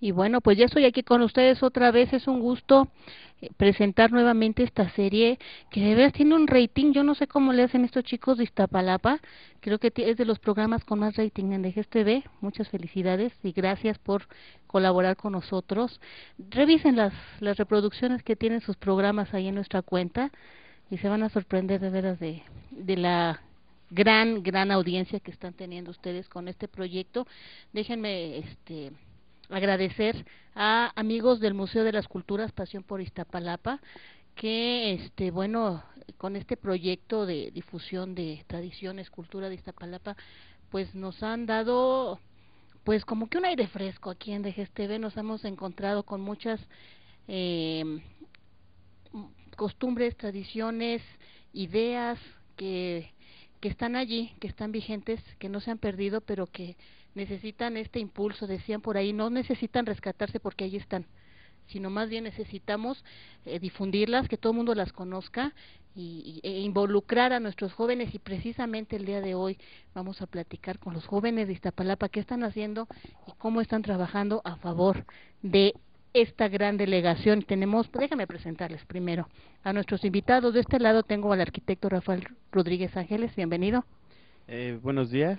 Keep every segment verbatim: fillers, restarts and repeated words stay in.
Y bueno, pues ya estoy aquí con ustedes otra vez, es un gusto eh, presentar nuevamente esta serie que de veras tiene un rating, yo no sé cómo le hacen estos chicos de Iztapalapa, creo que es de los programas con más rating en D G S T V, muchas felicidades y gracias por colaborar con nosotros. Revisen las, las reproducciones que tienen sus programas ahí en nuestra cuenta y se van a sorprender de veras de, de la gran, gran audiencia que están teniendo ustedes con este proyecto. Déjenme este agradecer a amigos del Museo de las Culturas Pasión por Iztapalapa que este bueno con este proyecto de difusión de tradiciones, cultura de Iztapalapa, pues nos han dado pues como que un aire fresco aquí en D G S T V. Nos hemos encontrado con muchas eh, costumbres, tradiciones, ideas que que están allí, que están vigentes, que no se han perdido, pero que necesitan este impulso, decían por ahí, no necesitan rescatarse porque ahí están, sino más bien necesitamos eh, difundirlas, que todo el mundo las conozca y, y, e involucrar a nuestros jóvenes, y precisamente el día de hoy vamos a platicar con los jóvenes de Iztapalapa qué están haciendo y cómo están trabajando a favor de esta gran delegación. Tenemos, déjame presentarles primero a nuestros invitados. De este lado tengo al arquitecto Rafael Rodríguez Ángeles, bienvenido. Eh, buenos días.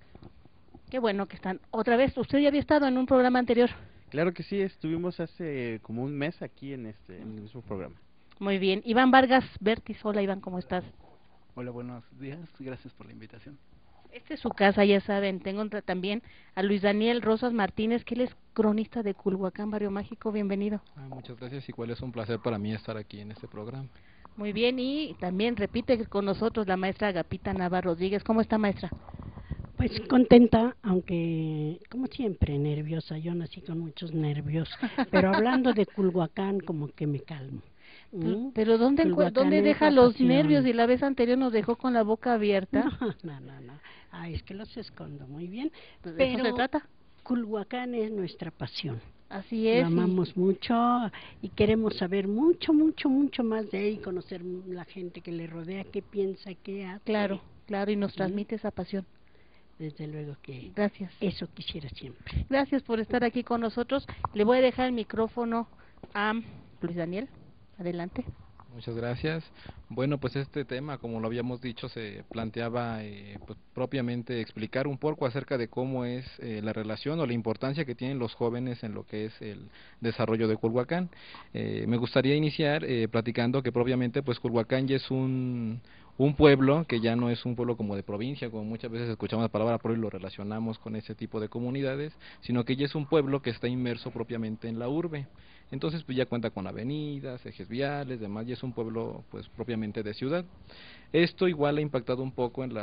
Qué bueno que están otra vez. Usted ya había estado en un programa anterior. Claro que sí, estuvimos hace como un mes aquí en este en el mismo programa. Muy bien. Iván Vargas Bertis, hola Iván, ¿cómo estás? Hola, buenos días, gracias por la invitación. Esta es su casa, ya saben. Tengo también a Luis Daniel Rosas Martínez, que él es cronista de Culhuacán, Barrio Mágico, bienvenido. Ah, muchas gracias, igual es un placer para mí estar aquí en este programa. Muy bien, y también repite con nosotros la maestra Agapita Nava Rodríguez. ¿Cómo está, maestra? Pues contenta, aunque como siempre nerviosa, yo nací con muchos nervios, pero hablando de Culhuacán como que me calmo. ¿Mm? Pero ¿dónde, Culhuacán ¿dónde deja es los pasión. nervios? Y la vez anterior nos dejó con la boca abierta. No, no, no, no. Ay, es que los escondo muy bien. Pues pero ¿de eso se trata? Culhuacán es nuestra pasión. Así es. Lo amamos y... mucho y queremos saber mucho, mucho, mucho más de él y conocer la gente que le rodea, qué piensa, qué hace. Claro, claro, y nos transmite ¿Mm? esa pasión. Desde luego que gracias. Eso quisiera siempre. Gracias por estar aquí con nosotros. Le voy a dejar el micrófono a Luis Daniel. Adelante. Muchas gracias. Bueno, pues este tema, como lo habíamos dicho, se planteaba eh, pues, propiamente explicar un poco acerca de cómo es eh, la relación o la importancia que tienen los jóvenes en lo que es el desarrollo de Culhuacán. Eh, me gustaría iniciar eh, platicando que propiamente pues Culhuacán ya es un un pueblo que ya no es un pueblo como de provincia, como muchas veces escuchamos la palabra pueblo y lo relacionamos con ese tipo de comunidades, sino que ya es un pueblo que está inmerso propiamente en la urbe. Entonces pues ya cuenta con avenidas, ejes viales, demás, y es un pueblo pues propiamente de ciudad. Esto igual ha impactado un poco en,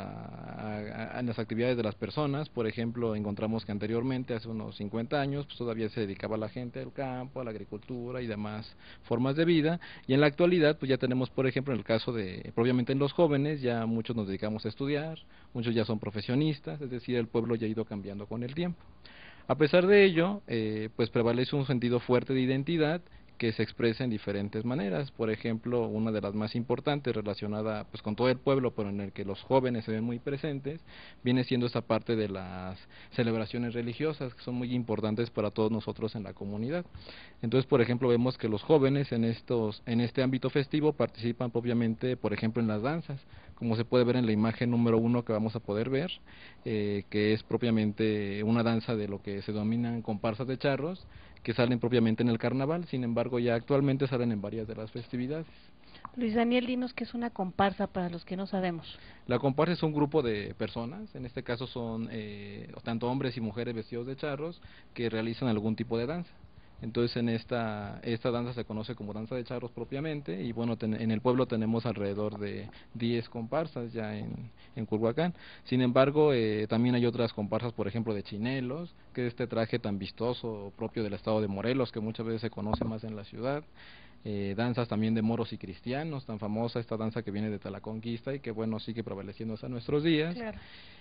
la, en las actividades de las personas. Por ejemplo, encontramos que anteriormente, hace unos cincuenta años, pues todavía se dedicaba la gente al campo, a la agricultura y demás formas de vida, y en la actualidad pues ya tenemos, por ejemplo, en el caso de, propiamente en los jóvenes, ya muchos nos dedicamos a estudiar, muchos ya son profesionistas, es decir, el pueblo ya ha ido cambiando con el tiempo. A pesar de ello, eh, pues prevalece un sentido fuerte de identidad que se expresa en diferentes maneras. Por ejemplo, una de las más importantes relacionada pues con todo el pueblo, pero en el que los jóvenes se ven muy presentes, viene siendo esta parte de las celebraciones religiosas, que son muy importantes para todos nosotros en la comunidad. Entonces, por ejemplo, vemos que los jóvenes en estos en este ámbito festivo participan propiamente, por ejemplo, en las danzas, como se puede ver en la imagen número uno que vamos a poder ver, eh, que es propiamente una danza de lo que se denominan comparsas de charros, que salen propiamente en el carnaval. Sin embargo, ya actualmente salen en varias de las festividades. Luis Daniel, dinos qué es una comparsa para los que no sabemos. La comparsa es un grupo de personas, en este caso son eh, tanto hombres y mujeres vestidos de charros, que realizan algún tipo de danza. Entonces en esta esta danza se conoce como danza de charros propiamente, y bueno, ten, en el pueblo tenemos alrededor de diez comparsas ya en, en Culhuacán. Sin embargo, eh, también hay otras comparsas, por ejemplo, de chinelos, que es este traje tan vistoso propio del estado de Morelos, que muchas veces se conoce más en la ciudad. Eh, danzas también de moros y cristianos, tan famosa esta danza que viene de la conquista y que bueno, sigue prevaleciendo hasta nuestros días. Claro.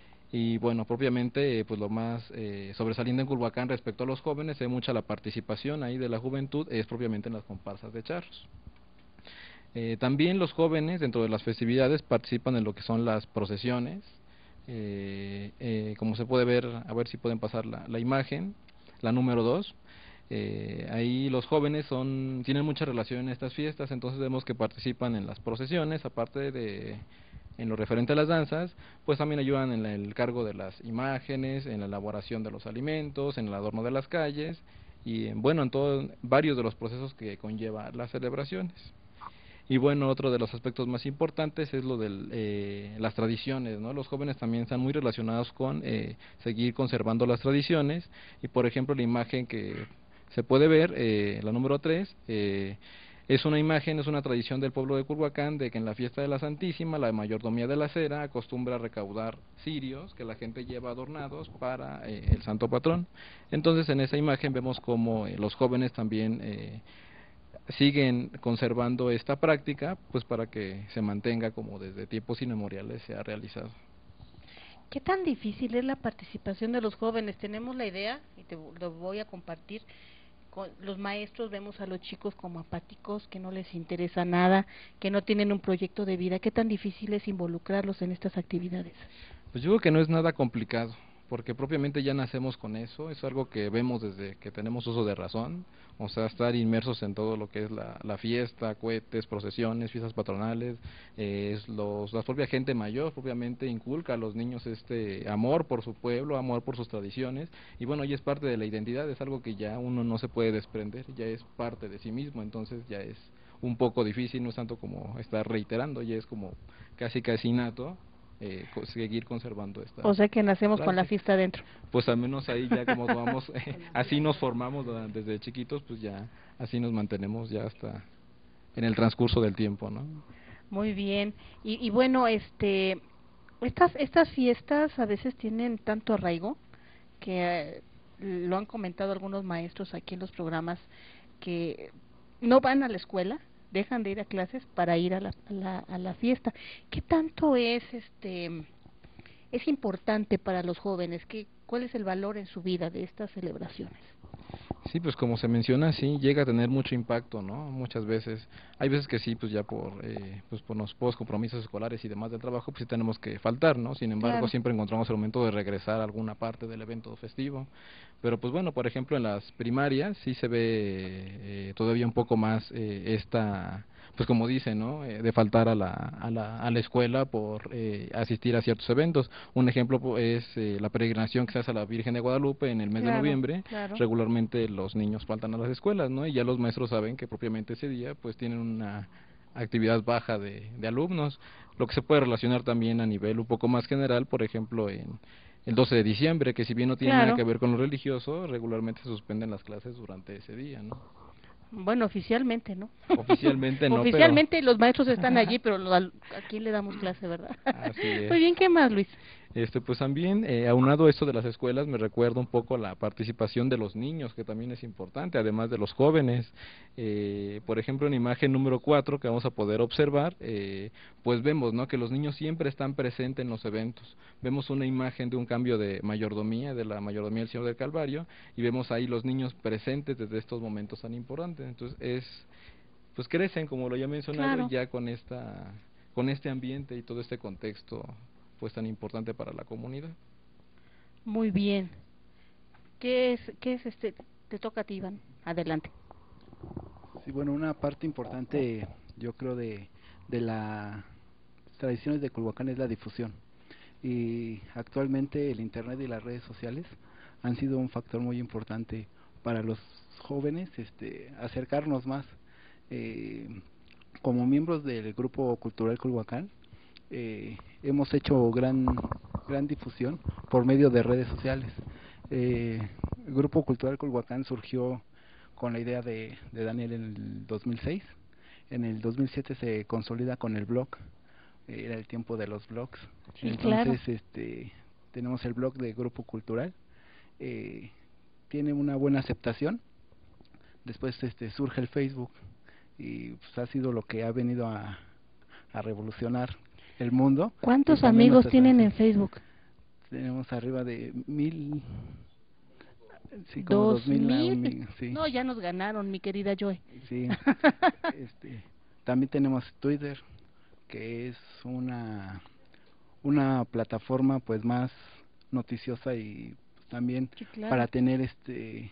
Y bueno, propiamente pues lo más eh, sobresaliente en Culhuacán respecto a los jóvenes, hay mucha la participación ahí de la juventud, es propiamente en las comparsas de charros. Eh, también los jóvenes dentro de las festividades participan en lo que son las procesiones, eh, eh, como se puede ver, a ver si pueden pasar la, la imagen, la número dos. Eh, ahí los jóvenes son tienen mucha relación en estas fiestas, entonces vemos que participan en las procesiones, aparte de en lo referente a las danzas, pues también ayudan en la- el cargo de las imágenes, en la elaboración de los alimentos, en el adorno de las calles y en, bueno, en todos varios de los procesos que conlleva las celebraciones. Y bueno, otro de los aspectos más importantes es lo de eh, las tradiciones, ¿no? Los jóvenes también están muy relacionados con eh, seguir conservando las tradiciones y, por ejemplo, la imagen que se puede ver, eh, la número tres, eh, es una imagen, es una tradición del pueblo de Culhuacán de que en la fiesta de la Santísima, la mayordomía de la cera acostumbra a recaudar cirios que la gente lleva adornados para eh, el santo patrón. Entonces, en esa imagen vemos como eh, los jóvenes también eh, siguen conservando esta práctica, pues para que se mantenga como desde tiempos inmemoriales se ha realizado. ¿Qué tan difícil es la participación de los jóvenes? Tenemos la idea, y te lo voy a compartir, con los maestros vemos a los chicos como apáticos, que no les interesa nada, que no tienen un proyecto de vida. ¿Qué tan difícil es involucrarlos en estas actividades? Pues yo creo que no es nada complicado, porque propiamente ya nacemos con eso, es algo que vemos desde que tenemos uso de razón, o sea, estar inmersos en todo lo que es la, la fiesta, cohetes, procesiones, fiestas patronales, eh, es los, la propia gente mayor propiamente inculca a los niños este amor por su pueblo, amor por sus tradiciones, y bueno, ya es parte de la identidad, es algo que ya uno no se puede desprender, ya es parte de sí mismo, entonces ya es un poco difícil, no es tanto como estar reiterando, ya es como casi casi innato, eh, co- seguir conservando esta O sea que nacemos con la práctica. fiesta dentro. Pues al menos ahí ya como vamos, eh, así nos formamos ¿verdad? Desde chiquitos, pues ya así nos mantenemos ya hasta en el transcurso del tiempo, ¿no? Muy bien. Y, y bueno, este, estas estas fiestas a veces tienen tanto arraigo que eh, lo han comentado algunos maestros aquí en los programas, que no van a la escuela, dejan de ir a clases para ir a la, a la, a la fiesta. ¿Qué tanto es este es importante para los jóvenes? ¿Qué, ¿Cuál es el valor en su vida de estas celebraciones? Sí, pues como se menciona, sí, llega a tener mucho impacto, ¿no? Muchas veces. Hay veces que sí, pues ya por, eh, pues por los pocos compromisos escolares y demás del trabajo, pues sí tenemos que faltar, ¿no? Sin embargo, Claro. siempre encontramos el momento de regresar a alguna parte del evento festivo. Pero pues bueno, por ejemplo, en las primarias sí se ve eh, todavía un poco más eh, esta, pues como dice, ¿no? Eh, de faltar a la, a la, a la escuela por eh, asistir a ciertos eventos. Un ejemplo po- es eh, la peregrinación que se hace a la Virgen de Guadalupe en el mes Claro, de noviembre. claro. Regularmente los niños faltan a las escuelas, ¿no? Y ya los maestros saben que propiamente ese día pues tienen una actividad baja de, de alumnos, lo que se puede relacionar también a nivel un poco más general, por ejemplo, en el doce de diciembre, que si bien no tiene Claro. nada que ver con lo religioso, regularmente se suspenden las clases durante ese día, ¿no? Bueno, oficialmente, ¿no? Oficialmente no, pero- Oficialmente los maestros están allí, pero lo- al- ¿a quién le damos clase, verdad? Así es. Muy bien, ¿qué más, Luis? Este, pues también, eh, aunado esto de las escuelas, me recuerda un poco la participación de los niños, que también es importante, además de los jóvenes. Eh, por ejemplo, en imagen número cuatro que vamos a poder observar, eh, pues vemos, ¿no?, que los niños siempre están presentes en los eventos. Vemos una imagen de un cambio de mayordomía, de la mayordomía del Señor del Calvario, y vemos ahí los niños presentes desde estos momentos tan importantes. Entonces, es, pues crecen, como lo ya he mencionado, Claro. ya con esta, con este ambiente y todo este contexto pues tan importante para la comunidad. Muy bien. ¿Qué es, qué es este? Te toca a ti, Iván. Adelante. Sí, bueno, una parte importante, yo creo, de, de las tradiciones de Culhuacán es la difusión. Y actualmente el Internet y las redes sociales han sido un factor muy importante para los jóvenes, este, acercarnos más. Eh, como miembros del Grupo Cultural Culhuacán, eh, hemos hecho gran, gran difusión por medio de redes sociales. Eh, el Grupo Cultural Culhuacán surgió con la idea de, de Daniel en el dos mil seis. En el dos mil siete se consolida con el blog, eh, era el tiempo de los blogs. Sí, Entonces, claro. este, tenemos el blog de Grupo Cultural, eh, tiene una buena aceptación. Después este, surge el Facebook y pues, ha sido lo que ha venido a, a revolucionar el mundo. ¿Cuántos Y también amigos nuestras tienen en tradiciones. Facebook? Tenemos arriba de mil, sí, como ¿Dos dos mil, mil? ami- sí, No, ya nos ganaron, mi querida Joy. sí. Este, también tenemos Twitter, que es una una plataforma pues más noticiosa y pues, también Sí, claro. para tener este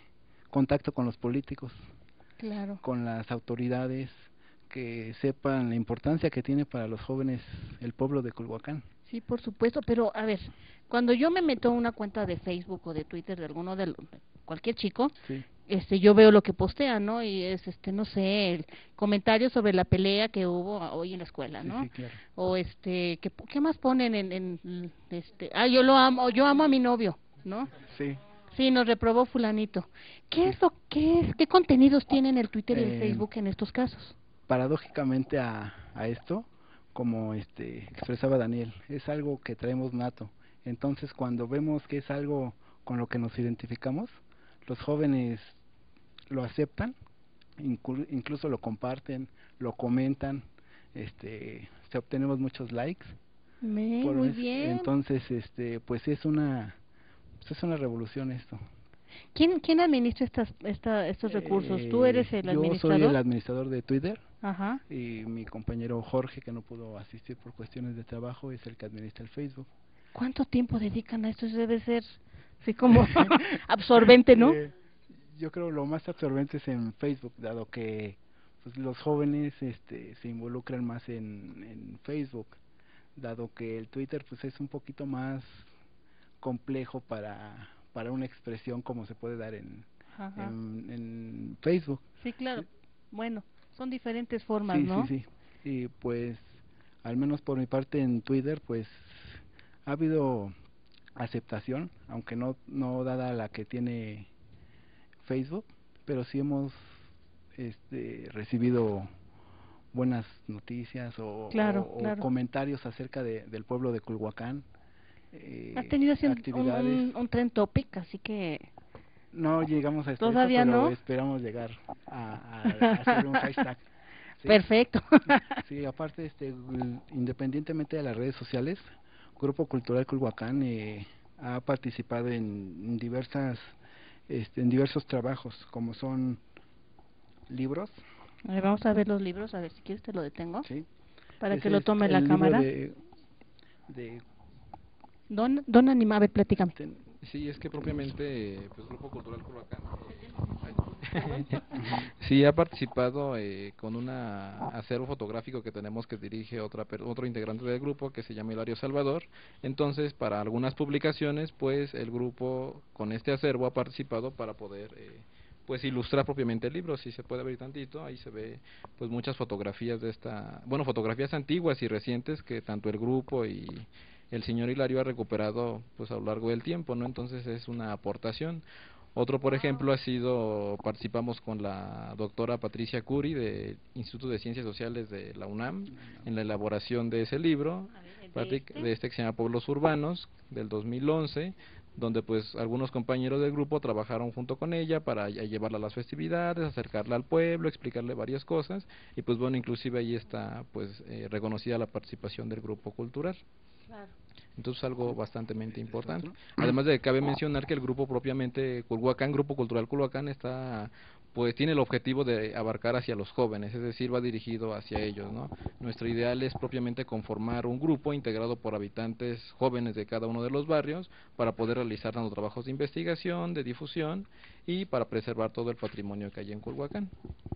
contacto con los políticos, Claro. con las autoridades, que sepan la importancia que tiene para los jóvenes el pueblo de Culhuacán. Sí, por supuesto, pero a ver, cuando yo me meto a una cuenta de Facebook o de Twitter de alguno de los, cualquier chico, Sí. este, yo veo lo que postean, ¿no? Y es, este, no sé, el comentario sobre la pelea que hubo hoy en la escuela, Sí, ¿no? sí, claro. O este, ¿qué, qué más ponen en, en, este, ah, yo lo amo, yo amo a mi novio, ¿no? Sí. Sí, nos reprobó fulanito. ¿Qué es lo, qué es, qué contenidos tienen el Twitter y el Eh, Facebook en estos casos? Paradójicamente a, a esto, como este expresaba Daniel, es algo que traemos nato. Entonces, cuando vemos que es algo con lo que nos identificamos, los jóvenes lo aceptan, inclu- incluso lo comparten, lo comentan, este, se obtenemos muchos likes. Me, Por muy es- bien. Entonces, este, pues es una, pues es una revolución esto. ¿Quién, quién administra estas, esta, estos recursos? ¿Tú Eh, eres el yo soy administrador? el administrador de Twitter. Ajá. Y mi compañero Jorge, que no pudo asistir por cuestiones de trabajo, es el que administra el Facebook. ¿Cuánto tiempo dedican a esto? Eso debe ser así como absorbente, ¿no? Eh, yo creo lo más absorbente es en Facebook, dado que pues, los jóvenes este, se involucran más en, en Facebook, dado que el Twitter pues es un poquito más complejo para, para una expresión como se puede dar en, Ajá. en, en Facebook. Sí, claro. Bueno, son diferentes formas, Sí, ¿no? sí, sí. Y pues, al menos por mi parte en Twitter, pues ha habido aceptación, aunque no no dada la que tiene Facebook, pero sí hemos este, recibido buenas noticias o, Claro, o- o claro. comentarios acerca de, del pueblo de Culhuacán. Eh, Has tenido así un, un, actividades. un, un tren topic, así que No llegamos a esto, ¿Todavía pero no? esperamos llegar a, a- a hacer un hashtag. ¿sí? perfecto. Sí, aparte, este, gl- independientemente de las redes sociales, Grupo Cultural Culhuacán eh, ha participado en diversas, este, en diversos trabajos, como son libros, A ver, vamos a ver los libros, a ver si quieres te lo detengo, ¿sí? para Ese que lo es tome el la libro cámara. de, de Don, don Anima, a ver, platícame. ten- Sí, es que propiamente, pues Grupo Cultural Culhuacán sí ha participado eh, con un acervo fotográfico que tenemos que dirige otra per- otro integrante del grupo que se llama Hilario Salvador. Entonces, para algunas publicaciones, pues el grupo con este acervo ha participado para poder eh, pues ilustrar propiamente el libro. Si se puede ver tantito, ahí se ve pues muchas fotografías de esta, bueno, fotografías antiguas y recientes que tanto el grupo y el señor Hilario ha recuperado pues a lo largo del tiempo, ¿no? Entonces es una aportación. Otro, por ejemplo, ha sido, participamos con la doctora Patricia Curi del Instituto de Ciencias Sociales de la UNAM en la elaboración de ese libro, ¿de este? de este que se llama Pueblos Urbanos, del dos mil once, donde pues algunos compañeros del grupo trabajaron junto con ella para ya llevarla a las festividades, acercarla al pueblo, explicarle varias cosas, y pues bueno, inclusive ahí está pues eh, reconocida la participación del grupo cultural. Claro. Entonces algo bastante importante. Además de que cabe mencionar que el grupo propiamente Culhuacán, Grupo Cultural Culhuacán, está pues tiene el objetivo de abarcar hacia los jóvenes, es decir, va dirigido hacia ellos, ¿no? Nuestro ideal es propiamente conformar un grupo integrado por habitantes jóvenes de cada uno de los barrios para poder realizar tanto trabajos de investigación, de difusión y para preservar todo el patrimonio que hay en Culhuacán.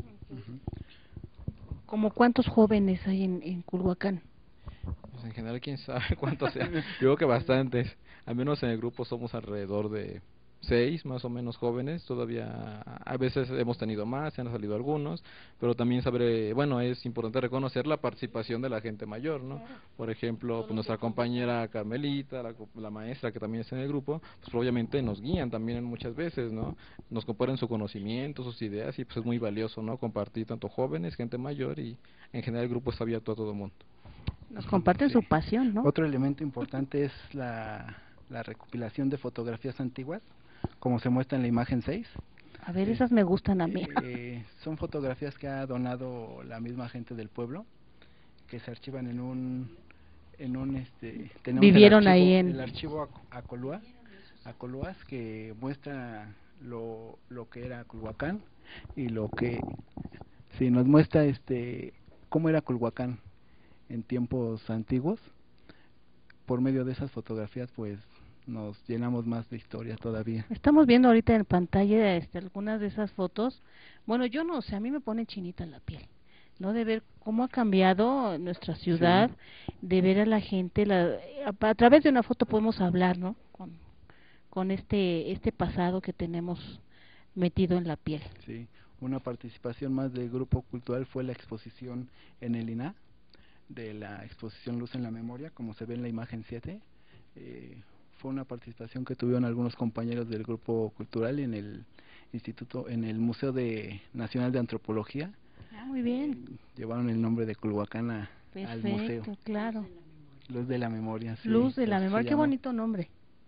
¿Como cuántos jóvenes hay en, en Culhuacán? Pues en general, quién sabe cuántos sean. Yo creo que bastantes. Al menos en el grupo somos alrededor de seis, más o menos jóvenes. Todavía a veces hemos tenido más, se han salido algunos, pero también saber, bueno, es importante reconocer la participación de la gente mayor, ¿no? Por ejemplo, pues nuestra compañera Carmelita, la, la maestra que también está en el grupo, pues obviamente nos guían también muchas veces, ¿no? Nos comparten su conocimiento, sus ideas, y pues es muy valioso, ¿no? Compartir tanto jóvenes, gente mayor, y en general el grupo está abierto a todo el mundo. Nos comparten Sí. su pasión, ¿no? Otro elemento importante es la, la recopilación de fotografías antiguas, como se muestra en la imagen seis. A ver, esas me gustan a mí. Eh, son fotografías que ha donado la misma gente del pueblo, que se archivan en un en un este tenemos Vivieron el archivo, ahí en- el archivo Ac- Acolúa, Acolúas, que muestra lo lo que era Culhuacán y lo que sí nos muestra este cómo era Culhuacán en tiempos antiguos. Por medio de esas fotografías pues nos llenamos más de historia todavía. Estamos viendo ahorita en pantalla este, algunas de esas fotos. Bueno, yo no sé, a mí me pone chinita la piel, ¿no? De ver cómo ha cambiado nuestra ciudad, sí. De ver a la gente, la, a, a través de una foto podemos hablar, ¿no? Con, con este, este pasado que tenemos metido en la piel. Sí, una participación más del Grupo Cultural fue la exposición en el I N A H, de la exposición Luz en la Memoria, como se ve en la imagen siete. Eh, fue una participación que tuvieron algunos compañeros del Grupo Cultural en el Instituto, en el Museo de Nacional de Antropología. Ah, muy bien. Eh, llevaron el nombre de Culhuacán a, al museo. Claro. Luz de la Memoria. Sí, Luz de la Memoria, qué bonito nombre.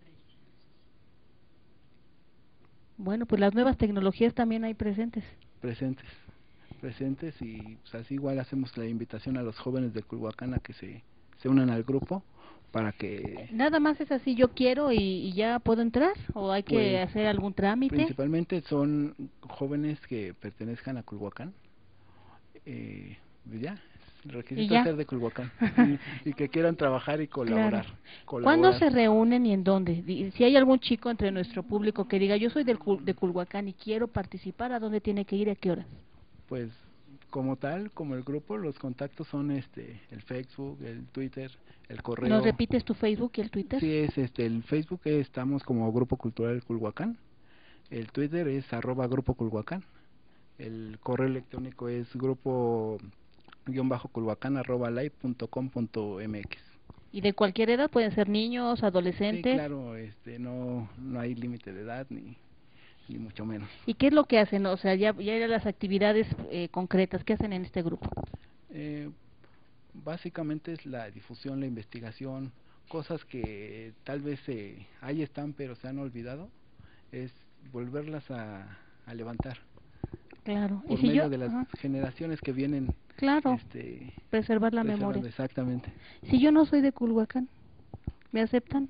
Bueno, pues las nuevas tecnologías también hay presentes. Presentes, presentes y pues así igual hacemos la invitación a los jóvenes de Culhuacán a que se, se unan al grupo para que... Nada más es así, yo quiero y, y ya puedo entrar, o hay que pues, hacer algún trámite. Principalmente son jóvenes que pertenezcan a Culhuacán, eh, ya, el requisito es ser de Culhuacán y, y que quieran trabajar y colaborar. Claro. colaborar. ¿Cuándo se reúnen y en dónde? Si hay algún chico entre nuestro público que diga, yo soy del, de Culhuacán y quiero participar, ¿a dónde tiene que ir y a qué horas? Pues como tal, como el grupo, los contactos son este el Facebook, el Twitter, el correo. ¿Nos repites tu Facebook y el Twitter? Sí, es este el Facebook estamos como Grupo Cultural Culhuacán, el Twitter es arroba Grupo Culhuacán, el correo electrónico es grupo guión bajo culhuacán arroba live punto com punto mx. ¿Y de cualquier edad? ¿Pueden ser niños, adolescentes? Sí, claro, este, no, no hay límite de edad ni, ni mucho menos. ¿Y qué es lo que hacen? O sea, ya, ya las actividades eh, concretas, ¿qué hacen en este grupo? Eh, básicamente es la difusión, la investigación, cosas que tal vez eh, ahí están pero se han olvidado, es volverlas a, a levantar. Claro. Por ¿Y si medio yo? de las Ajá. generaciones que vienen. Claro, este, preservar la memoria. Exactamente. Si yo no soy de Culhuacán, ¿me aceptan?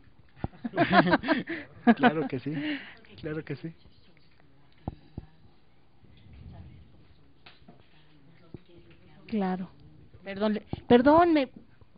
Claro que sí, claro que sí. Claro. Perdón, perdón, me...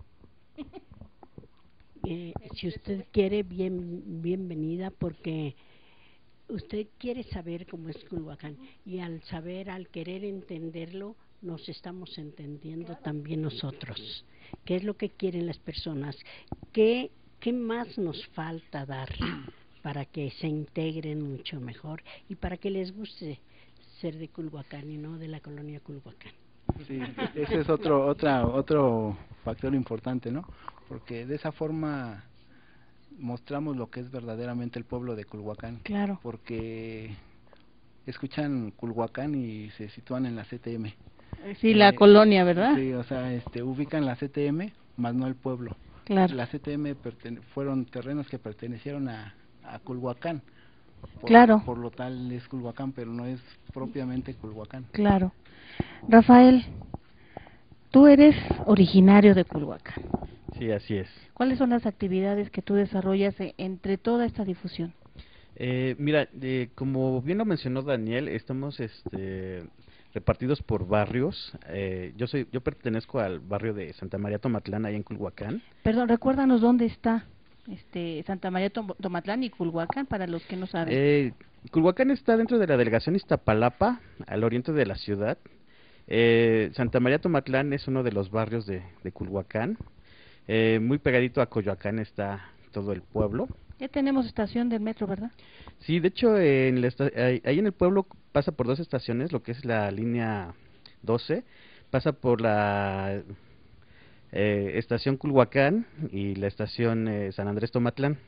eh, si usted quiere, bien bienvenida, porque usted quiere saber cómo es Culhuacán, y al saber, al querer entenderlo, nos estamos entendiendo también nosotros. ¿Qué es lo que quieren las personas? ¿Qué, qué más nos falta dar para que se integren mucho mejor y para que les guste ser de Culhuacán y no de la colonia Culhuacán? Sí, ese es otro otra otro factor importante, ¿no? Porque de esa forma mostramos lo que es verdaderamente el pueblo de Culhuacán. Claro. Porque escuchan Culhuacán y se sitúan en la C T M. Sí, la eh, colonia, ¿verdad? Sí, o sea, este, ubican la C T M, más no el pueblo. Claro. La C T M fueron terrenos que pertenecieron a, a Culhuacán. Por, claro. Por lo tal es Culhuacán, pero no es propiamente Culhuacán. Claro. Rafael, tú eres originario de Culhuacán. Sí, así es. ¿Cuáles son las actividades que tú desarrollas entre toda esta difusión? Eh, mira, eh, como bien lo mencionó Daniel, estamos este, repartidos por barrios. Eh, yo soy, yo pertenezco al barrio de Santa María Tomatlán, ahí en Culhuacán. Perdón, recuérdanos dónde está este Santa María Tomatlán y Culhuacán, para los que no saben. Eh, Culhuacán está dentro de la delegación Iztapalapa, al oriente de la ciudad. Eh, Santa María Tomatlán es uno de los barrios de, de Culhuacán. Eh, muy pegadito a Coyoacán está todo el pueblo. Ya tenemos estación del metro, ¿verdad? Sí, de hecho, en la ahí en el pueblo pasa por dos estaciones, lo que es la línea doce, pasa por la eh, estación Culhuacán y la estación eh, San Andrés Tomatlán.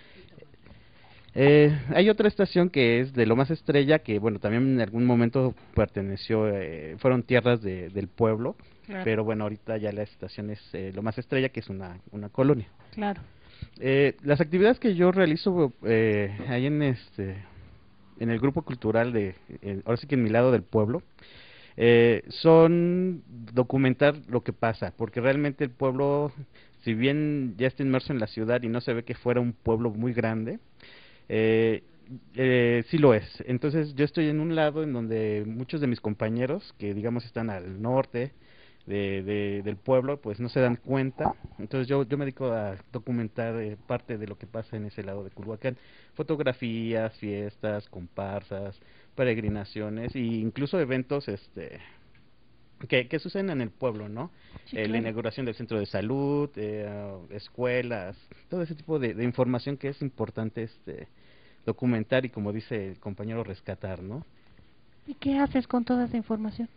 Eh, hay otra estación que es de Lomas Estrella, que bueno, también en algún momento perteneció, eh, fueron tierras de, del pueblo, claro. Pero bueno, ahorita ya la estación es eh, Lomas Estrella, que es una, una colonia. Claro. Eh, las actividades que yo realizo eh, ahí en este en el grupo cultural de, eh, ahora sí que en mi lado del pueblo, eh, son documentar lo que pasa, porque realmente el pueblo, si bien ya está inmerso en la ciudad y no se ve que fuera un pueblo muy grande, eh, eh, sí lo es. Entonces yo estoy en un lado en donde muchos de mis compañeros, que digamos están al norte, de, de, del pueblo pues no se dan cuenta. Entonces yo, yo me dedico a documentar eh, parte de lo que pasa en ese lado de Culhuacán, fotografías, fiestas, comparsas, peregrinaciones e incluso eventos este que, que suceden en el pueblo, ¿no? Sí, Eh, claro. La inauguración del centro de salud, eh, escuelas, todo ese tipo de, de información que es importante este documentar y, como dice el compañero, rescatar, ¿no? ¿Y qué haces con toda esa información?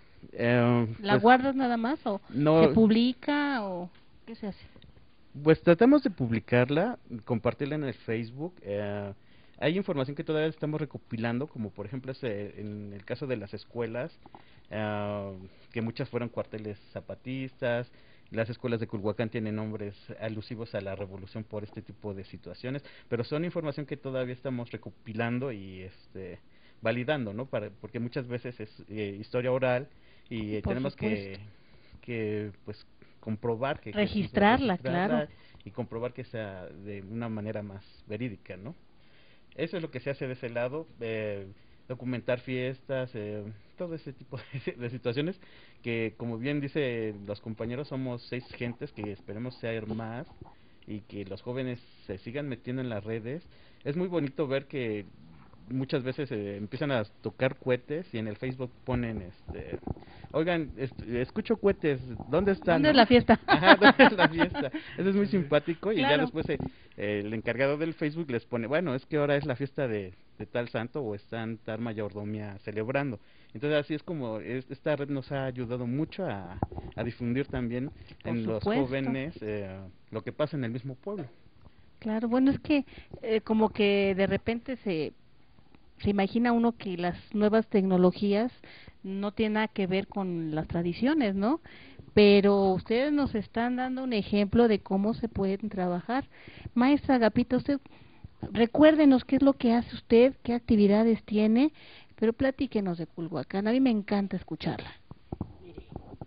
Eh, ¿La pues guardas nada más o no, se publica o qué se hace? pues tratamos de publicarla, compartirla en el Facebook. Eh, hay información que todavía estamos recopilando, como por ejemplo ese, en el caso de las escuelas, eh, que muchas fueron cuarteles zapatistas. Las escuelas de Culhuacán tienen nombres alusivos a la revolución por este tipo de situaciones, pero son información que todavía estamos recopilando y este validando, ¿no? Para, porque muchas veces es eh, historia oral y eh, Por tenemos supuesto. que que pues comprobar que, que es- Registrarla, registrarla claro. y comprobar que sea de una manera más verídica, ¿no? Eso es lo que se hace de ese lado, eh, documentar fiestas, eh, todo ese tipo de, de situaciones que, como bien dice los compañeros, somos seis gentes que esperemos ser más y que los jóvenes se sigan metiendo en las redes. Es muy bonito ver que muchas veces eh, empiezan a tocar cohetes y en el Facebook ponen, este, oigan, est- escucho cohetes, ¿dónde están, ¿Dónde es no? la fiesta? Ajá, ¿dónde es la fiesta? Eso es muy simpático y ya Claro. después eh, eh, el encargado del Facebook les pone, bueno, es que ahora es la fiesta de, de tal santo o están tal mayordomía celebrando. Entonces así es como es- esta red nos ha ayudado mucho a, a difundir también Por en los supuesto. jóvenes eh, lo que pasa en el mismo pueblo. Claro, bueno, es que eh, como que de repente se se imagina uno que las nuevas tecnologías no tienen nada que ver con las tradiciones, ¿no? Pero ustedes nos están dando un ejemplo de cómo se pueden trabajar. Maestra Agapita, usted recuérdenos qué es lo que hace usted, qué actividades tiene, pero platíquenos de Culhuacán. A mí me encanta escucharla. Mire,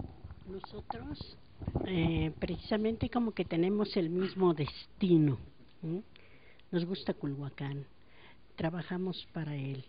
nosotros eh, precisamente como que tenemos el mismo destino. ¿m? Nos gusta Culhuacán, trabajamos para él.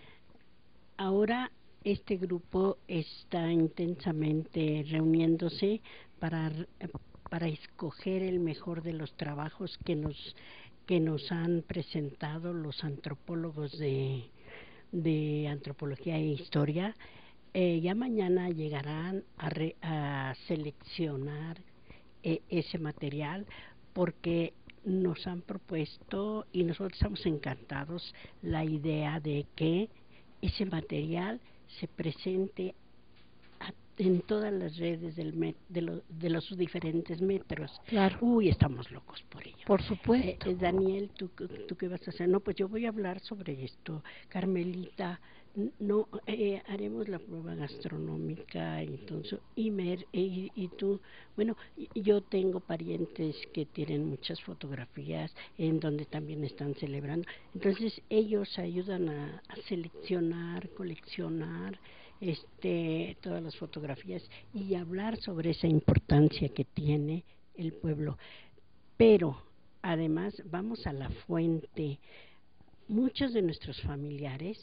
Ahora este grupo está intensamente reuniéndose para para escoger el mejor de los trabajos que nos que nos han presentado los antropólogos de de antropología e historia. Eh, ya mañana llegarán a, re, a seleccionar eh, ese material porque nos han propuesto y nosotros estamos encantados la idea de que ese material se presente a, en todas las redes del met, de, lo, de los diferentes metros. Claro. Uy, estamos locos por ello. Por supuesto. Eh, eh, Daniel, ¿tú, ¿tú qué vas a hacer? No, pues yo voy a hablar sobre esto. Carmelita, no, eh, haremos la prueba gastronómica, entonces, y, Mer, y, y tú, bueno, yo tengo parientes que tienen muchas fotografías en donde también están celebrando, entonces ellos ayudan a, a seleccionar, coleccionar este todas las fotografías y hablar sobre esa importancia que tiene el pueblo. Pero además vamos a la fuente. Muchos de nuestros familiares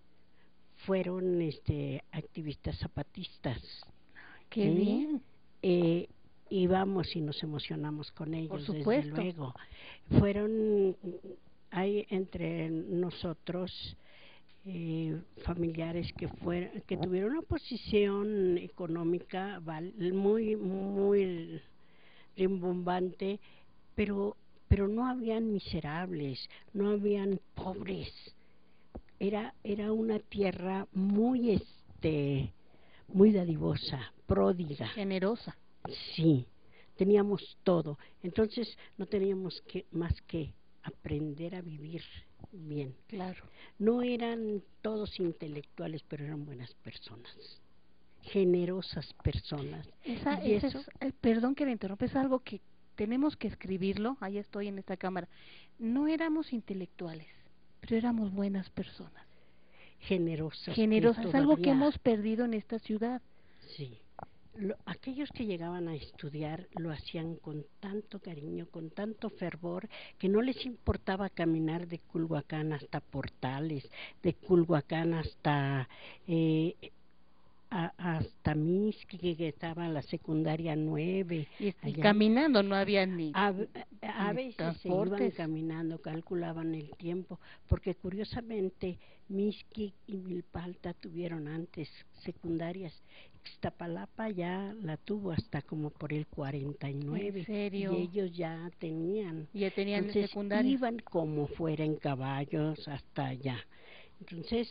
fueron este activistas zapatistas. Qué ¿eh? bien. Eh, y vamos y nos emocionamos con ellos, Por desde supuesto. luego. Fueron, hay entre nosotros eh, familiares que fueron, que tuvieron una posición económica val, muy, muy rimbombante, pero, pero no habían miserables, no habían pobres. Era, era una tierra muy, este, muy dadivosa, pródiga. Generosa. Sí, teníamos todo. Entonces no teníamos que más que aprender a vivir bien. Claro. No eran todos intelectuales, pero eran buenas personas, generosas personas. Esa, y esa eso, es, eh, perdón que le interrumpa, es algo que tenemos que escribirlo. Ahí estoy en esta cámara. No éramos intelectuales, pero éramos buenas personas. generosas. Generosas, es algo que todavía, hemos perdido en esta ciudad. Sí. Lo, aquellos que llegaban a estudiar lo hacían con tanto cariño, con tanto fervor, que no les importaba caminar de Culhuacán hasta Portales, de Culhuacán hasta eh, a, hasta Mixqui, que estaba en la secundaria nueve. Y, y allá. caminando, no había ni, A, a ni veces se iban transportes. caminando, calculaban el tiempo, porque curiosamente Mixqui y Milpalta tuvieron antes secundarias. Ixtapalapa ya la tuvo hasta como por el cuarenta y nueve. ¿En serio? Y ellos ya tenían. Ya tenían Entonces secundaria. iban como fuera en caballos hasta allá. Entonces,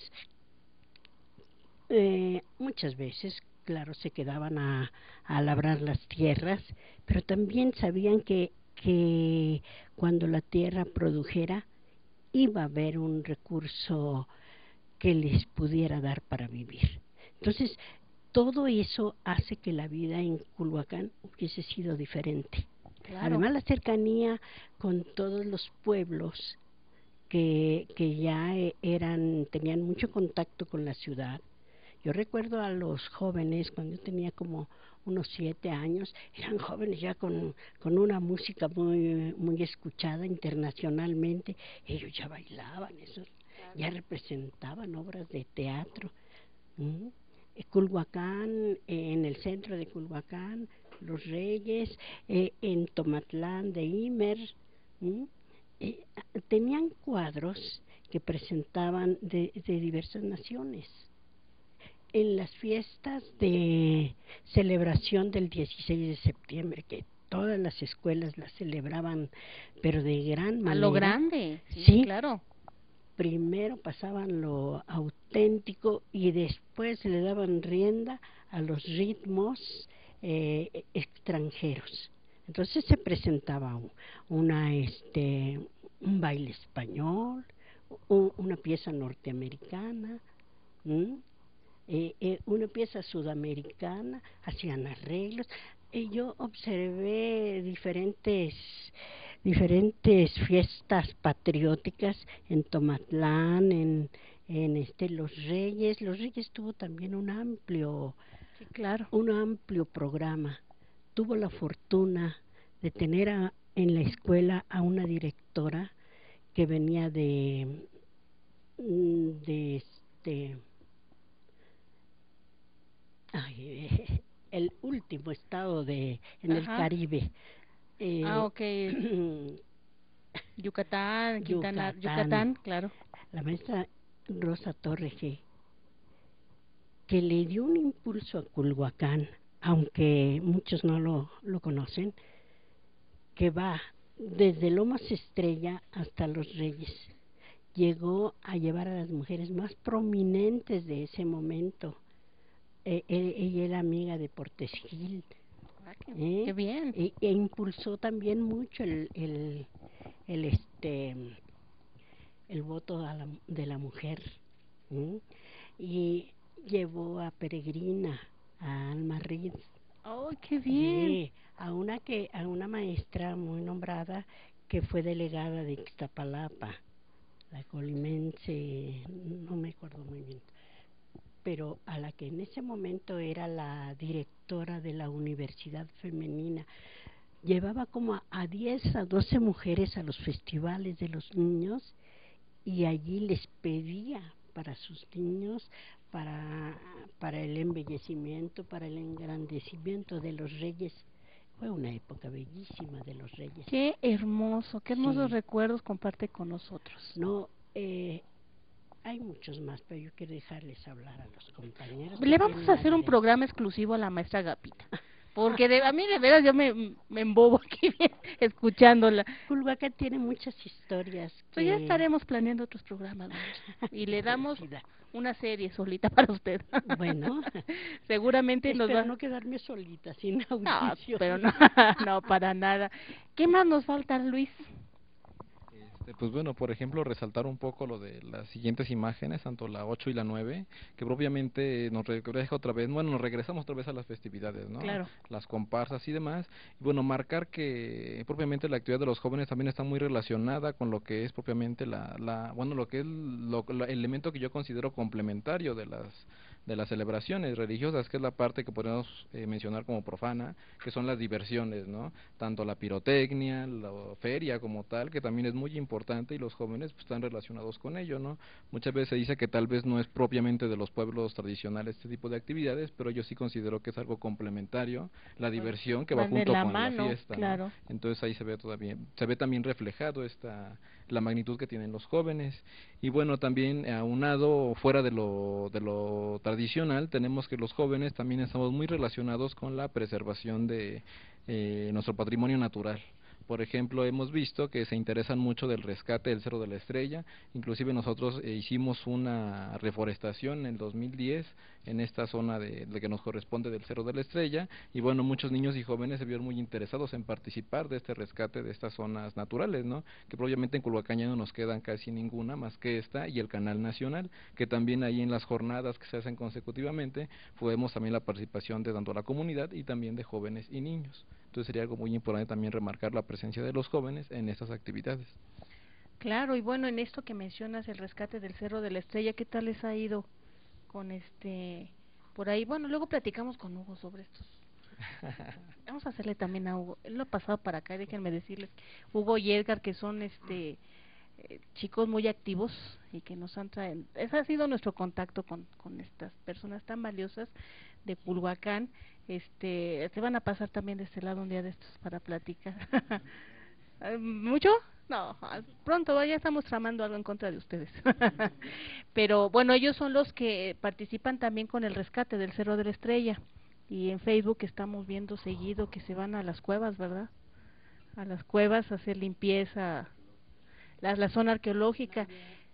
eh, muchas veces, claro, se quedaban a, a labrar las tierras, pero también sabían que, que cuando la tierra produjera, iba a haber un recurso que les pudiera dar para vivir. Entonces, todo eso hace que la vida en Culhuacán hubiese sido diferente. Claro. Además, la cercanía con todos los pueblos que, que ya eran, tenían mucho contacto con la ciudad. Yo recuerdo a los jóvenes, cuando yo tenía como unos siete años, eran jóvenes ya con, con una música muy, muy escuchada internacionalmente. Ellos ya bailaban, eso, ya representaban obras de teatro. ¿Mm? Culhuacán, eh, en el centro de Culhuacán, Los Reyes, eh, en Tomatlán de Imer, ¿Mm? eh, tenían cuadros que presentaban de, de diversas naciones. En las fiestas de celebración del dieciséis de septiembre, que todas las escuelas las celebraban, pero de gran manera. A lo grande, sí, sí, claro. Primero pasaban lo auténtico y después le daban rienda a los ritmos eh, extranjeros. Entonces se presentaba una, este, un baile español, un, una pieza norteamericana, ¿m? Eh, eh, una pieza sudamericana, hacían arreglos. Y yo observé diferentes diferentes fiestas patrióticas en Tomatlán, en, en este Los Reyes. Los Reyes tuvo también un amplio, sí, claro, un amplio programa. Tuvo la fortuna de tener a, en la escuela a una directora que venía de de este ay, el último estado de en Ajá. el Caribe. Eh, ah, ok. Yucatán, Quintana, Yucatán. Yucatán, claro. La maestra Rosa Torres, que, que le dio un impulso a Culhuacán, aunque muchos no lo, lo conocen, que va desde Lomas Estrella hasta Los Reyes. Llegó a llevar a las mujeres más prominentes de ese momento. Eh, eh, ella era amiga de Portes Gil. Ah, qué, ¿Eh? qué bien. E, e impulsó también mucho el, el, el este el voto a la, de la mujer. ¿Mm? Y llevó a Peregrina, a Alma Riz. ¡Oh, qué bien! Sí, a una que a una maestra muy nombrada que fue delegada de Ixtapalapa, la colimense, no me acuerdo muy bien, pero a la que en ese momento era la directora de la Universidad Femenina. Llevaba como a diez a doce mujeres a los festivales de los niños y allí les pedía para sus niños, para, para el embellecimiento, para el engrandecimiento de los reyes. Fue una época bellísima de los reyes. Qué hermoso, qué hermosos sí. recuerdos comparte con nosotros. No, eh, hay muchos más, pero yo quiero dejarles hablar a los compañeros. Le vamos a hacer un programa exclusivo a la maestra Agapita. Porque de, a mí de veras yo me, me embobo aquí escuchándola. Culhuacán tiene muchas historias. Que... Pues ya estaremos planeando otros programas, maestra. Y le damos una serie solita para usted. Bueno. Seguramente nos va... no quedarme solita, sin audición. No, pero no, no, para nada. ¿Qué más nos falta, Luis? Pues bueno, por ejemplo, resaltar un poco lo de las siguientes imágenes, tanto la ocho y la nueve, que propiamente nos regresa otra vez, bueno, nos regresamos otra vez a las festividades, ¿no? Claro. Las comparsas y demás. Y bueno, marcar que propiamente la actividad de los jóvenes también está muy relacionada con lo que es propiamente la, la bueno, lo que es lo, lo, el elemento que yo considero complementario de las de las celebraciones religiosas, que es la parte que podemos eh, mencionar como profana, que son las diversiones, ¿no? Tanto la pirotecnia, la feria como tal, que también es muy importante y los jóvenes pues, están relacionados con ello, ¿no? Muchas veces se dice que tal vez no es propiamente de los pueblos tradicionales este tipo de actividades, pero yo sí considero que es algo complementario, la diversión que va Van de junto la con mano, la fiesta, claro. ¿no? Entonces ahí se ve todavía, se ve también reflejado esta la magnitud que tienen los jóvenes. Y bueno, también aunado fuera de lo de lo tradicional, tenemos que los jóvenes también estamos muy relacionados con la preservación de eh, nuestro patrimonio natural. Por ejemplo, hemos visto que se interesan mucho del rescate del Cerro de la Estrella, inclusive nosotros eh, hicimos una reforestación en el dos mil diez en esta zona de, de que nos corresponde del Cerro de la Estrella, y bueno, muchos niños y jóvenes se vieron muy interesados en participar de este rescate de estas zonas naturales, ¿no? Que probablemente en Culhuacán ya no nos quedan casi ninguna más que esta y el Canal Nacional, que también ahí en las jornadas que se hacen consecutivamente, podemos también la participación de tanto la comunidad y también de jóvenes y niños. Entonces sería algo muy importante también remarcar la presencia de los jóvenes en estas actividades. Claro, y bueno, en esto que mencionas, el rescate del Cerro de la Estrella, ¿qué tal les ha ido con este, por ahí? Bueno, luego platicamos con Hugo sobre estos. Vamos a hacerle también a Hugo, él lo ha pasado para acá, déjenme decirles, Hugo y Edgar, que son este eh, chicos muy activos y que nos han traído, ese ha sido nuestro contacto con, con estas personas tan valiosas de Culhuacán. Este, se van a pasar también de este lado un día de estos para platicar. ¿Mucho? No, pronto ya estamos tramando algo en contra de ustedes. Pero bueno, ellos son los que participan también con el rescate del Cerro de la Estrella, y en Facebook estamos viendo seguido que se van a las cuevas, ¿verdad? A las cuevas a hacer limpieza, la, la zona arqueológica.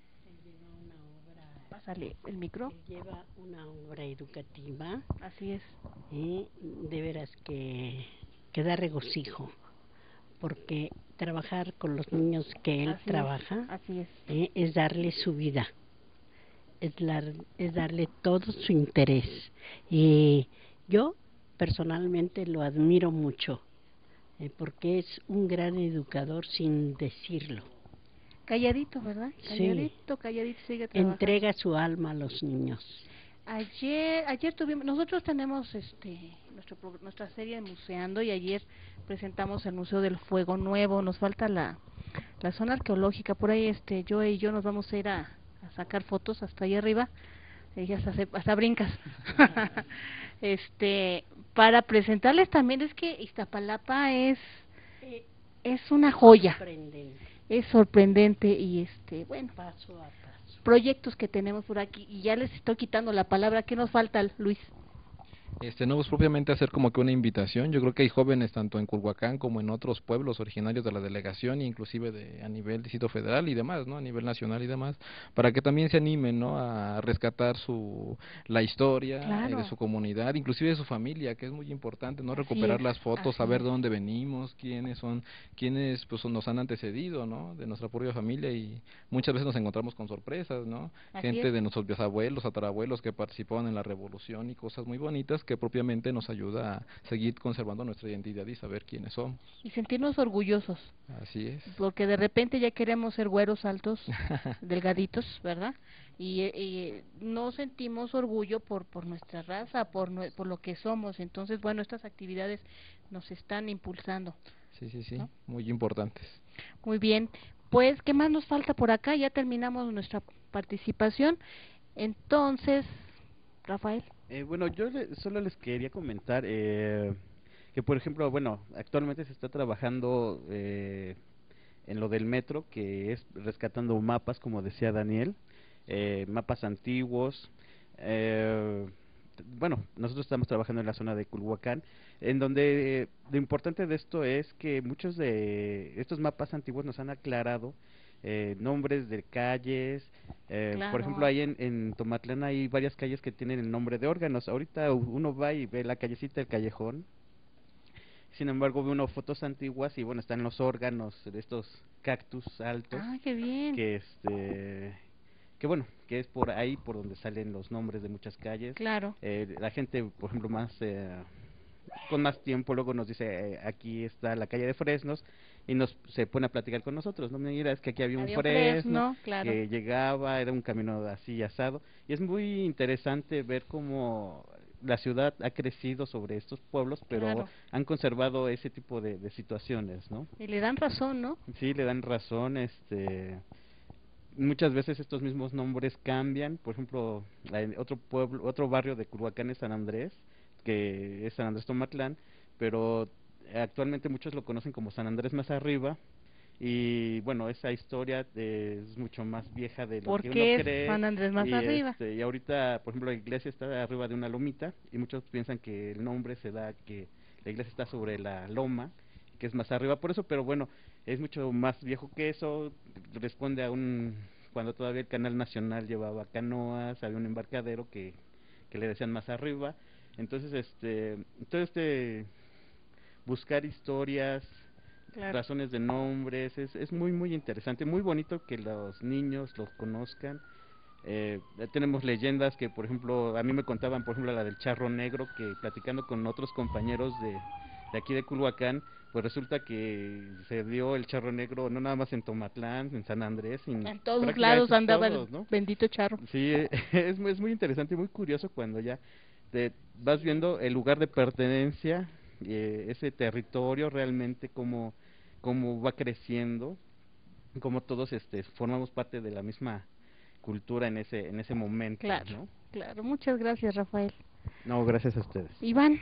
Pásale el micro. Lleva una obra educativa. Así es. Y de veras que, que da regocijo, porque trabajar con los niños que él Así trabaja es, así es. Eh, es darle su vida, es, dar, es darle todo su interés. Y yo personalmente lo admiro mucho, eh, porque es un gran educador sin decirlo. Calladito, ¿verdad? Calladito, Sí. calladito sigue trabajando. Entrega su alma a los niños. Ayer, ayer tuvimos, nosotros tenemos este nuestro nuestra serie de Museando, y ayer presentamos el Museo del Fuego Nuevo. Nos falta la la zona arqueológica, por ahí este yo y yo nos vamos a ir a, a sacar fotos hasta ahí arriba, y hasta, se, hasta brincas. este para presentarles también, es que Iztapalapa es es una joya. Es sorprendente, y este, bueno, paso a paso. Proyectos que tenemos por aquí, y ya les estoy quitando la palabra. ¿Qué nos falta, Luis? Este, no es propiamente hacer como que una invitación. Yo creo que hay jóvenes tanto en Culhuacán como en otros pueblos originarios de la delegación, inclusive de a nivel Distrito Federal y demás, ¿no? A nivel nacional y demás, para que también se animen, ¿no? A rescatar su la historia Claro. eh, de su comunidad, inclusive de su familia, que es muy importante, ¿no? Así Recuperar es, las fotos, así saber es. de dónde venimos, quiénes son, quiénes pues nos han antecedido, ¿no? De nuestra propia familia, y muchas veces nos encontramos con sorpresas, ¿no? Así Gente es. de nuestros bisabuelos, tatarabuelos que participaban en la revolución y cosas muy bonitas que propiamente nos ayuda a seguir conservando nuestra identidad y saber quiénes somos. Y sentirnos orgullosos. Así es. Porque de repente ya queremos ser güeros, altos, delgaditos, ¿verdad? Y, y no sentimos orgullo por por nuestra raza, por nue- por lo que somos. Entonces, bueno, estas actividades nos están impulsando. Sí, sí, sí, ¿no? muy importantes. Muy bien. Pues, ¿qué más nos falta por acá? Ya terminamos nuestra participación. Entonces, Rafael. Eh, bueno, yo le- solo les quería comentar eh, que, por ejemplo, bueno, actualmente se está trabajando eh, en lo del metro, que es rescatando mapas, como decía Daniel, eh, mapas antiguos. Eh, t- bueno, nosotros estamos trabajando en la zona de Culhuacán, en donde eh, lo importante de esto es que muchos de estos mapas antiguos nos han aclarado eh, nombres de calles. Eh, Claro. por ejemplo, ahí en, en Tomatlán hay varias calles que tienen el nombre de órganos. Ahorita u- uno va y ve la callecita, el callejón. Sin embargo, ve uno fotos antiguas y bueno, están los órganos de estos cactus altos, Ah, qué bien. que este que bueno, que es por ahí por donde salen los nombres de muchas calles. Claro. Eh, la gente, por ejemplo, más eh, con más tiempo luego nos dice, eh, aquí está la calle de Fresnos, y nos se pone a platicar con nosotros, no mira, es que aquí había un Había un fresno, fresno, claro. que llegaba, era un camino así asado, y es muy interesante ver cómo la ciudad ha crecido sobre estos pueblos, pero Claro. han conservado ese tipo de, de situaciones, ¿no? Y le dan razón, ¿no? Sí, le dan razón, este... muchas veces estos mismos nombres cambian. Por ejemplo, en otro pueblo, otro barrio de Culhuacán es San Andrés, que es San Andrés Tomatlán, pero actualmente muchos lo conocen como San Andrés más arriba, y bueno, esa historia eh, es mucho más vieja de lo ¿Por que qué uno es cree. San Andrés más y, arriba? Este, y ahorita, por ejemplo, la iglesia está arriba de una lomita, y muchos piensan que el nombre se da que la iglesia está sobre la loma, que es más arriba por eso, pero bueno, es mucho más viejo que eso. Responde a un, cuando todavía el canal nacional llevaba canoas, había un embarcadero que, que le decían más arriba. Entonces, este, todo este buscar historias, Claro. razones de nombres, es, es muy muy interesante, muy bonito que los niños los conozcan. Eh, tenemos leyendas que, por ejemplo, a mí me contaban, por ejemplo, la del charro negro, que platicando con otros compañeros de, de aquí de Culhuacán, pues resulta que se dio el charro negro no nada más en Tomatlán, en San Andrés, en, En todos prácticamente lados andaba todos, el ¿no? bendito charro. Sí, es, muy- es muy interesante y muy curioso cuando ya te vas viendo el lugar de pertenencia, eh, ese territorio realmente cómo, cómo va creciendo, cómo todos este formamos parte de la misma cultura en ese en ese momento, Claro, ¿no? claro. Muchas gracias, Rafael. No, gracias a ustedes. Iván.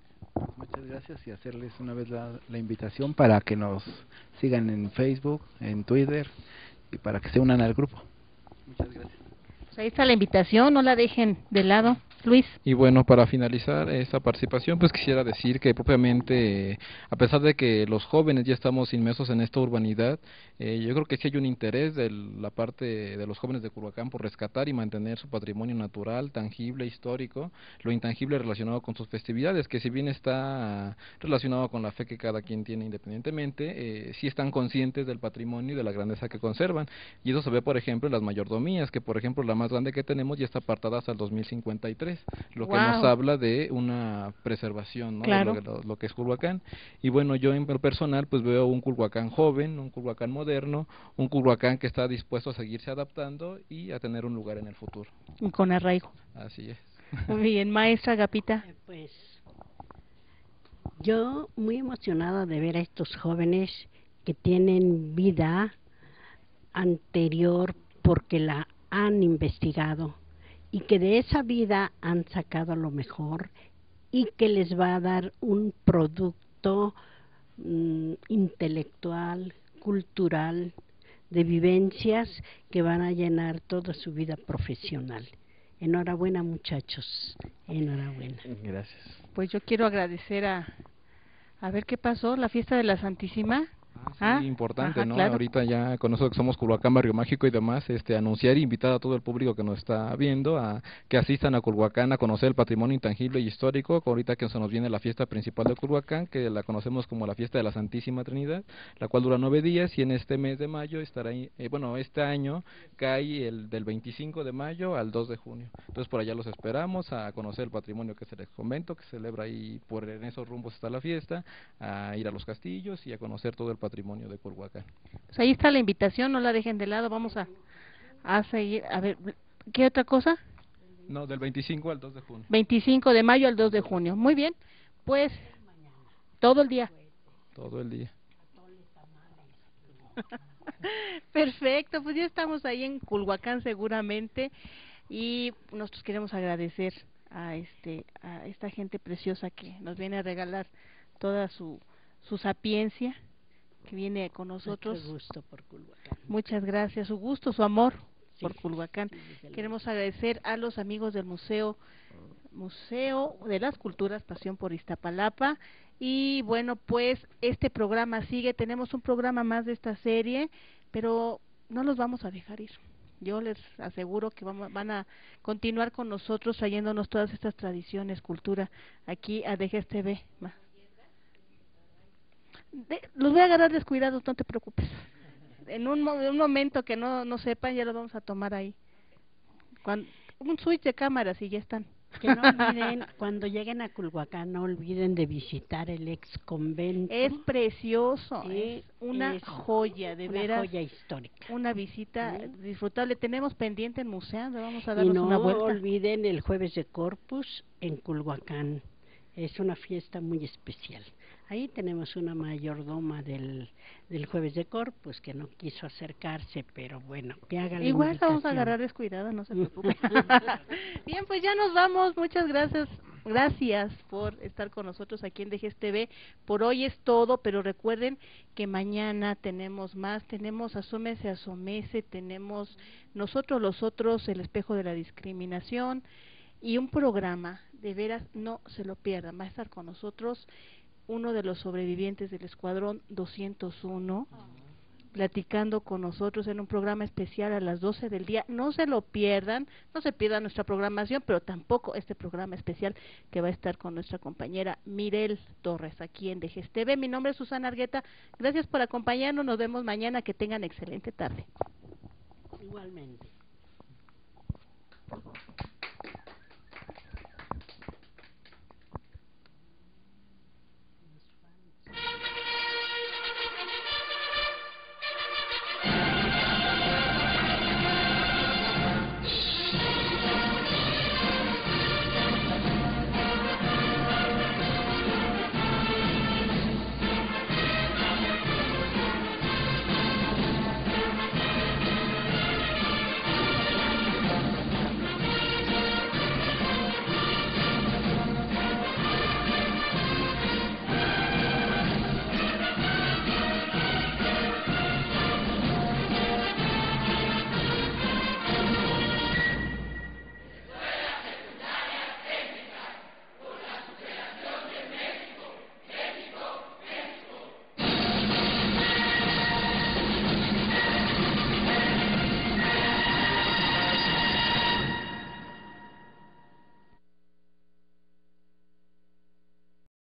Muchas gracias, y hacerles una vez la, la invitación para que nos sigan en Facebook, en Twitter, y para que se unan al grupo. Muchas gracias. Pues ahí está la invitación, no la dejen de lado. Luis. Y bueno, para finalizar esta participación, pues quisiera decir que propiamente, eh, a pesar de que los jóvenes ya estamos inmersos en esta urbanidad, eh, yo creo que sí hay un interés de la parte de los jóvenes de Culhuacán por rescatar y mantener su patrimonio natural, tangible, histórico, lo intangible relacionado con sus festividades, que si bien está relacionado con la fe que cada quien tiene independientemente, eh, sí están conscientes del patrimonio y de la grandeza que conservan. Y eso se ve, por ejemplo, en las mayordomías, que por ejemplo la más grande que tenemos ya está apartada hasta el dos mil cincuenta y tres, lo que nos Wow. habla de una preservación, ¿no? Claro. de lo, lo- lo que es Culhuacán. Y bueno, yo en lo personal pues veo un Culhuacán joven, un Culhuacán moderno, un Culhuacán que está dispuesto a seguirse adaptando y a tener un lugar en el futuro. Y con arraigo. Así es. Muy bien, maestra Agapita. Eh, Pues yo muy emocionada de ver a estos jóvenes que tienen vida anterior porque la han investigado y que de esa vida han sacado lo mejor y que les va a dar un producto mm, intelectual, cultural, de vivencias que van a llenar toda su vida profesional. Enhorabuena, muchachos, enhorabuena. Gracias. Pues yo quiero agradecer a, a ver qué pasó, la fiesta de la Santísima. Ah, sí, importante, ajá, ¿no? claro. Ahorita ya con nosotros que somos Culhuacán, Barrio Mágico y demás, este, anunciar e invitar a todo el público que nos está viendo a que asistan a Culhuacán a conocer el patrimonio intangible y histórico. Ahorita que se nos viene la fiesta principal de Culhuacán, que la conocemos como la fiesta de la Santísima Trinidad, la cual dura nueve días, y en este mes de mayo estará, ahí, eh, bueno, este año cae el del veinticinco de mayo al dos de junio. Entonces por allá los esperamos a conocer el patrimonio que se les comento, que se celebra ahí, por en esos rumbos está la fiesta, a ir a los castillos y a conocer todo el patrimonio de Culhuacán. Pues ahí está la invitación, no la dejen de lado, vamos a, a seguir. A ver, ¿qué otra cosa? No, del veinticinco al dos de junio. veinticinco de mayo al dos de junio. Muy bien, pues todo el día. Todo el día. Perfecto, pues ya estamos ahí en Culhuacán seguramente, y nosotros queremos agradecer a este a esta gente preciosa que nos viene a regalar toda su su sapiencia, que viene con nosotros. Nuestro gusto por Culhuacán. Muchas gracias, su gusto, su amor Sí, por Culhuacán. sí, desde luego. Queremos agradecer a los amigos del Museo Museo de las Culturas Pasión por Iztapalapa. Y bueno, pues este programa sigue, tenemos un programa más de esta serie, pero no los vamos a dejar ir. Yo les aseguro que vamos, van a continuar con nosotros trayéndonos todas estas tradiciones, cultura, aquí a D G S T V. De, los voy a agarrar descuidados, no te preocupes. En un, mo- en un momento que no, no sepan, ya los vamos a tomar ahí. Cuando, un switch de cámaras y ya están. Que no olviden, cuando lleguen a Culhuacán, no olviden de visitar el ex convento. Es precioso, Eh, es una es joya, de una veras. joya histórica. Una visita ¿Eh? disfrutable. Tenemos pendiente en museo, vamos a Y darnos no una vuelta. olviden el jueves de Corpus en Culhuacán. Es una fiesta muy especial. Ahí tenemos una mayordoma del, del jueves de Corpus que no quiso acercarse, pero bueno, que haga la Igual la vamos a invitación. agarrar descuidada, no se preocupe. Bien, pues ya nos vamos. Muchas gracias. Gracias por estar con nosotros aquí en D G S T V. Por hoy es todo, pero recuerden que mañana tenemos más. Tenemos Asómese, Asomece, tenemos Nosotros los Otros, El Espejo de la Discriminación y un programa, de veras no se lo pierdan. Va a estar con nosotros uno de los sobrevivientes del Escuadrón doscientos uno, platicando con nosotros en un programa especial a las doce del día. No se lo pierdan, no se pierdan nuestra programación, pero tampoco este programa especial que va a estar con nuestra compañera Mirel Torres aquí en D G S T V. Mi nombre es Susana Argueta, gracias por acompañarnos, nos vemos mañana, que tengan excelente tarde. Igualmente.